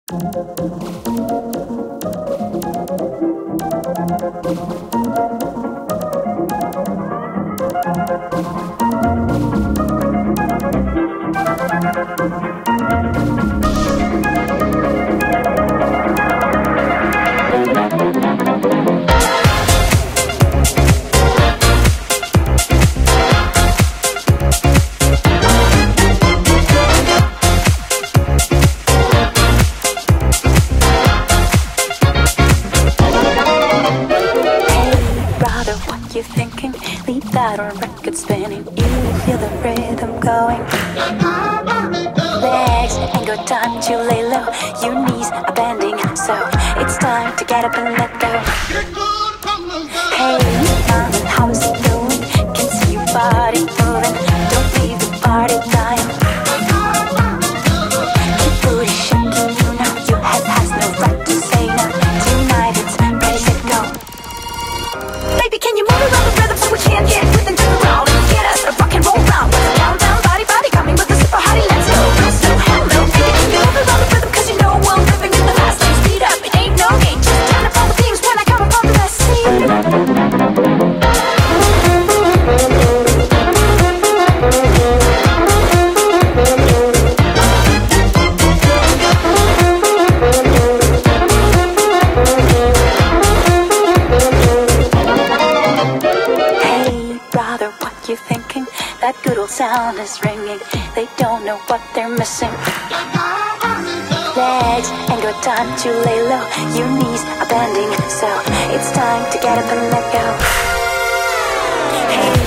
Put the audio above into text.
You thinking? Leave that on record spinning. You feel the rhythm going. Legs ain't got time to lay low. Your knees are bending, so it's time to get up and let go. Hey, mom, how's it going? Can see your body moving. Don't leave the party time. Keep booty shaking, you know your head has no right to say no. Tonight it's ready, set, go. Baby, can you move around the rhythm so we can't get with and turn around and get us a rock and roll round? Down, down, body, body, coming with a super hottie, let's go. Real slow, hell no. Baby, can you move around the rhythm? Cause you know we're living in the fast lane. Speed up, it ain't no game. Just turn up all the beams when I come upon the best scene. You thinking that good old sound is ringing? They don't know what they're missing. Legs ain't got time to lay low. Your knees are bending, so it's time to get up and let go. Hey.